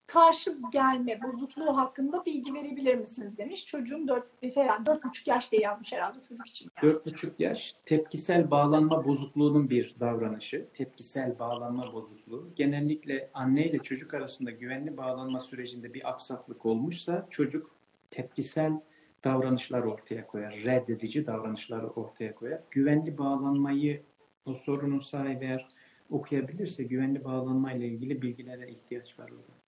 karşı gelme bozukluğu hakkında bilgi verebilir misiniz demiş. Çocuğum 4,5 yaş diye yazmış herhalde, çocuk için yazmış. 4,5 yaş tepkisel bağlanma bozukluğunun bir davranışı. Tepkisel bağlanma bozukluğu. Genellikle anne ile çocuk arasında güvenli bağlanma sürecinde bir aksaklık olmuşsa çocuk tepkisel davranışlar ortaya koyar. Reddedici davranışlar ortaya koyar. Güvenli bağlanmayı, o sorunun sahibi eğer okuyabilirse güvenli bağlanma ile ilgili bilgilere ihtiyaç var orada.